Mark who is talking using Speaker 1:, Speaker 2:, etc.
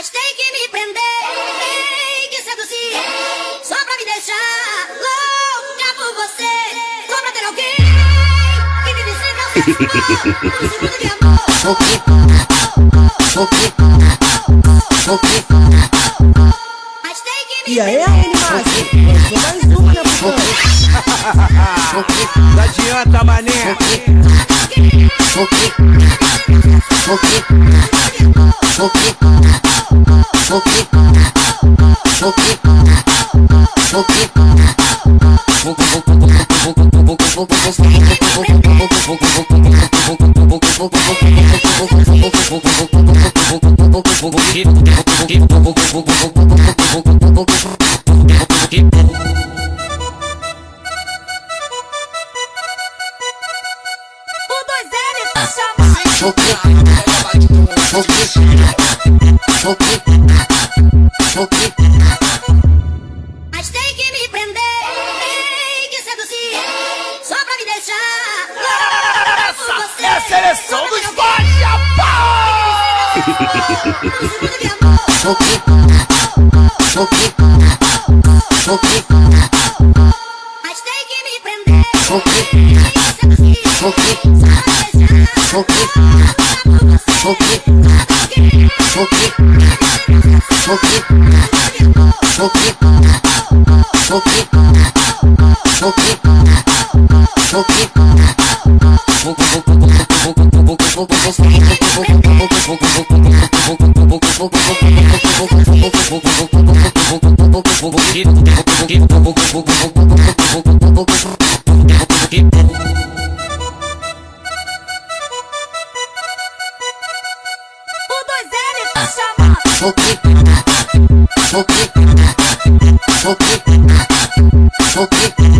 Speaker 1: Mas tem que me prender, tem que seduzir, só pra me deixar louca por você. Só pra ter alguém que me dizer que eu sou um segundo de amor. Mas tem que me
Speaker 2: E aí,
Speaker 1: prender.
Speaker 2: N-Master? Mais uma, né, putão?
Speaker 3: Não adianta, mané.
Speaker 1: Mas tem que me prender, tem que seduzir, só pra me deixar louca por você.
Speaker 3: É a seleção dos faixa, pau!
Speaker 1: Um segundo de amor. Mas tem que me prender, tem que seduzir, só pra me deixar louca por você. O 2L tá chamando.